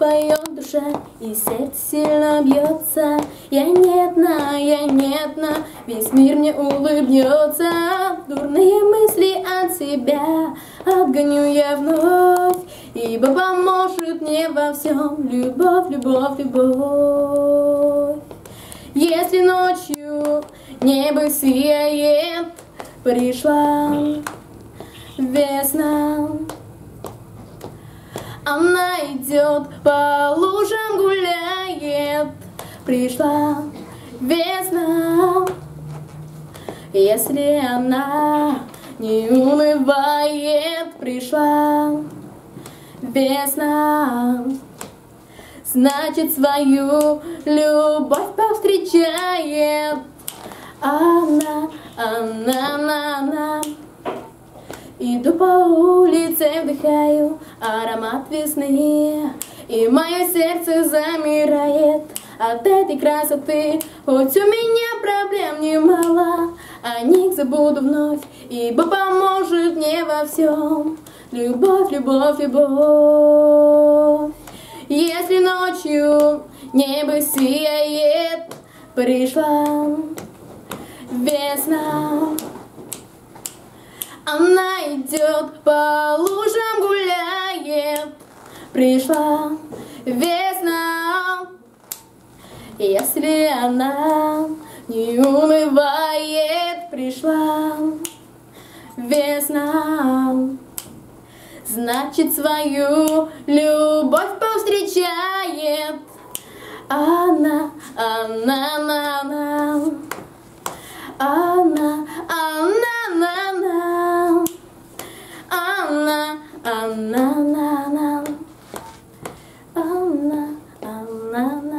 поет в душе, и сердце сильно бьется. Я не одна, весь мир мне улыбнется. Дурные мысли от себя отгоню я вновь, ибо поможет мне во всем любовь, любовь, любовь. Если ночью небо сияет, пришла весна. Она идет по лужам, гуляет, пришла весна. Если она не унывает, пришла весна. Значит, свою любовь повстречает она. Иду по улице, вдыхаю аромат весны, и мое сердце замирает от этой красоты. Хоть у меня проблем немало, о них забуду вновь, ибо поможет мне во всем любовь, любовь, любовь. Если ночью небо сияет, пришла весна. Она идет по лужам, гуляет, пришла весна. Если она не унывает, пришла весна. Значит, свою любовь повстречает она. Anna,